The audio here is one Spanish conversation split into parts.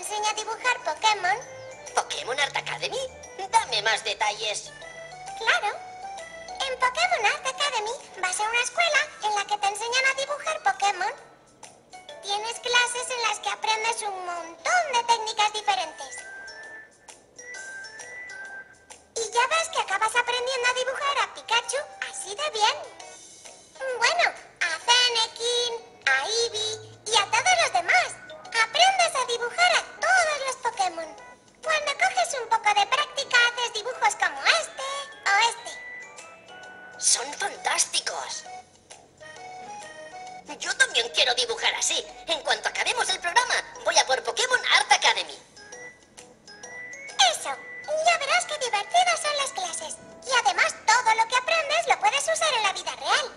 enseña a dibujar Pokémon. ¿Pokémon Art Academy? Dame más detalles. Claro. En Pokémon Art Academy vas a una escuela en la que te enseñan a dibujar Pokémon. Tienes clases en las que aprendes un montón de técnicas diferentes. Y ya ves que acabas aprendiendo a dibujar a Pikachu así de bien. Bueno, a Fennekin, a Eevee y a todos los demás. Aprendes a dibujar a todos los Pokémon. Cuando coges un poco de práctica haces dibujos como este o este. Son fantásticos. Yo también quiero dibujar así. En cuanto acabemos el programa, voy a por Pokémon Art Academy. Eso. Ya verás qué divertidas son las clases. Y además todo lo que aprendes lo puedes usar en la vida real.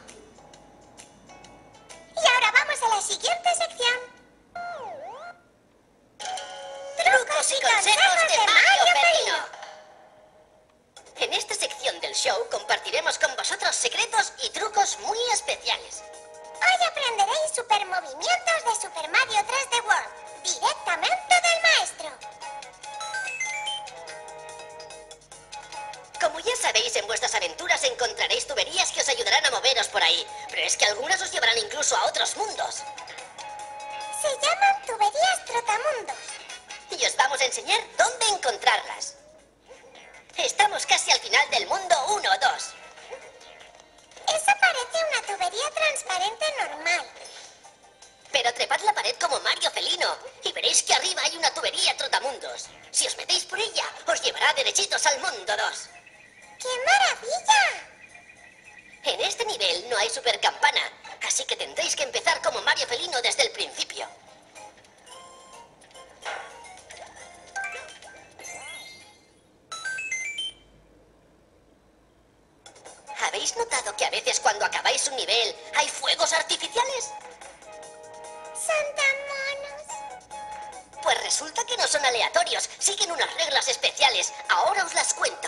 Y ahora vamos a la siguiente sección. Trucos y consejos de Mario Felino. En esta sección del show compartiremos con vosotros secretos y trucos muy especiales. Hoy aprenderéis supermovimientos de Super Mario 3D World, directamente del maestro. Como ya sabéis, en vuestras aventuras encontraréis tuberías que os ayudarán a moveros por ahí, pero es que algunas os llevarán incluso a otros mundos. Se llaman tuberías trotamundos. Y os vamos a enseñar dónde encontrarlas. Estamos casi al final del mundo 1-2. Eso parece una tubería transparente normal. Pero trepad la pared como Mario Felino y veréis que arriba hay una tubería trotamundos. Si os metéis por ella, os llevará derechitos al mundo 2. ¡Qué maravilla! En este nivel no hay supercampana, así que tendréis que empezar como Mario Felino desde el principio. ¿Habéis notado que a veces cuando acabáis un nivel hay fuegos artificiales? Son tan monos. Pues resulta que no son aleatorios, siguen unas reglas especiales. Ahora os las cuento.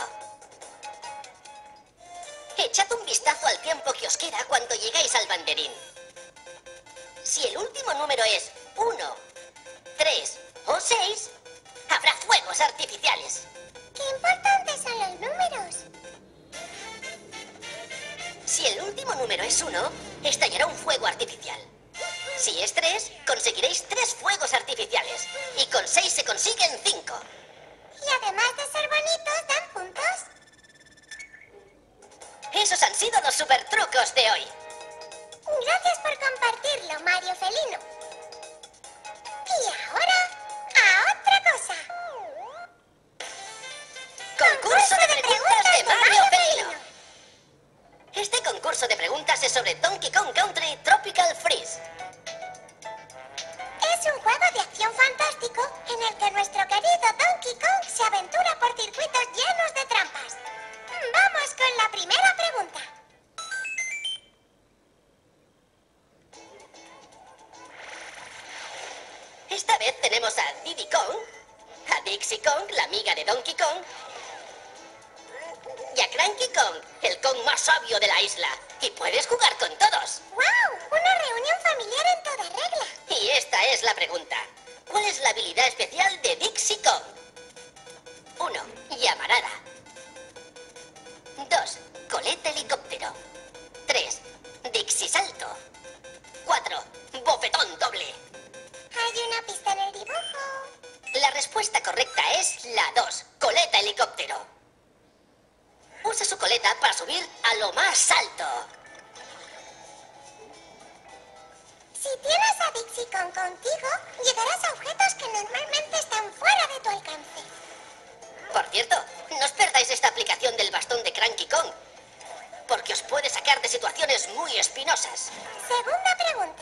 Echad un vistazo al tiempo que os queda cuando llegáis al banderín. Si el último número es 1, 3 o 6, habrá fuegos artificiales. ¡Qué importantes son los números! Si el último número es 1, estallará un fuego artificial. Si es 3, conseguiréis 3 fuegos artificiales. Y con 6 se consiguen 5. Y además de ser bonitos, dan puntos. Esos han sido los super trucos de hoy. Gracias por compartirlo, Mario Felino. Y ahora, a otra cosa. Concurso de preguntas de Mario Felino. Este concurso de preguntas es sobre Donkey Kong Country Tropical Freeze. Es un juego de acción fantástico en el que nuestro querido Donkey Kong se aventura por circuitos llenos de trampas. Vamos con la primera pregunta. Esta vez tenemos a Diddy Kong, a Dixie Kong, la amiga de Donkey Kong, y a Cranky Kong, el Kong más sabio de la isla. Y puedes jugar con todos. ¡Wow! Una reunión familiar en toda regla. Y esta es la pregunta. ¿Cuál es la habilidad especial de Dixie Kong? 1. Llamarada. 2. Coleta helicóptero. 3. Dixie salto. 4. Bofetón doble. Hay una pista en el dibujo. La respuesta correcta es la 2. Coleta helicóptero. Usa su coleta para subir a lo más alto. Si tienes a Dixie Kong contigo, llegarás a objetos que normalmente están fuera de tu alcance. Por cierto, no os perdáis esta aplicación del bastón de Cranky Kong, porque os puede sacar de situaciones muy espinosas. Segunda pregunta.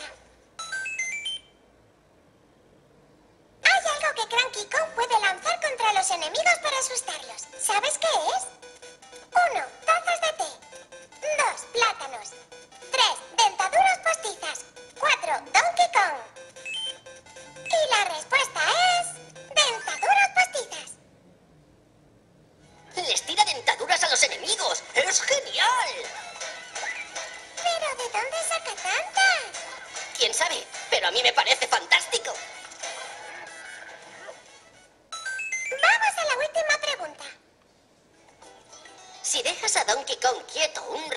Hay algo que Cranky Kong puede lanzar contra los enemigos para asustarlos. ¿Sabes qué es? 1. Tazas de té. 2. Plátanos. 3. Dentaduras postizas. 4. Donkey Kong.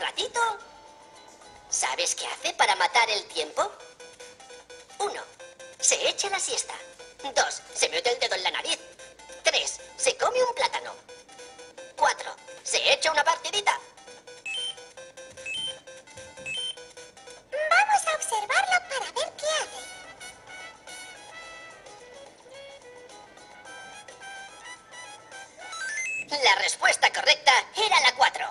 ratito. ¿Sabes qué hace para matar el tiempo? 1. Se echa la siesta. 2. Se mete el dedo en la nariz. 3. Se come un plátano. 4. Se echa una partidita. Vamos a observarlo para ver qué hace. La respuesta correcta era la 4.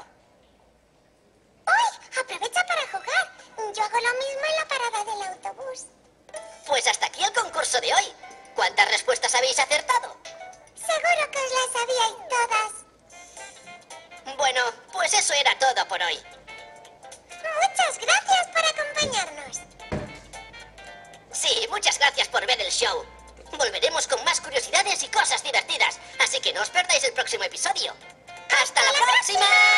¡Uy! Aprovecha para jugar. Yo hago lo mismo en la parada del autobús. Pues hasta aquí el concurso de hoy. ¿Cuántas respuestas habéis acertado? Seguro que os las sabíais todas. Bueno, pues eso era todo por hoy. Muchas gracias por acompañarnos. Sí, muchas gracias por ver el show. Volveremos con más curiosidades y cosas divertidas, así que no os perdáis el próximo episodio. ¡Hasta la próxima!